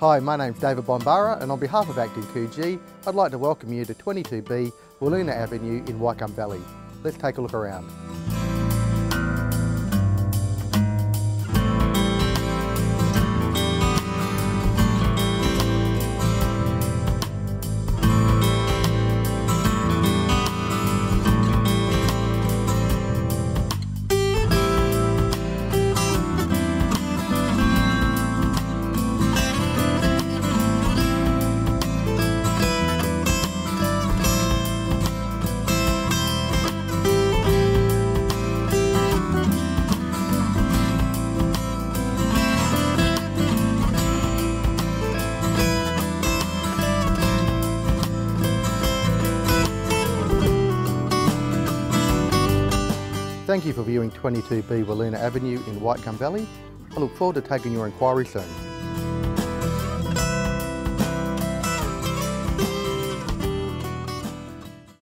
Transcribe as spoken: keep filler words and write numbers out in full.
Hi, my name's David Bombara, and on behalf of Acting Coogee, I'd like to welcome you to twenty-two B Wiluna Avenue in Wycombe Valley. Let's take a look around. Thank you for viewing twenty-two B Wiluna Avenue in Wycombe Valley. I look forward to taking your inquiry soon.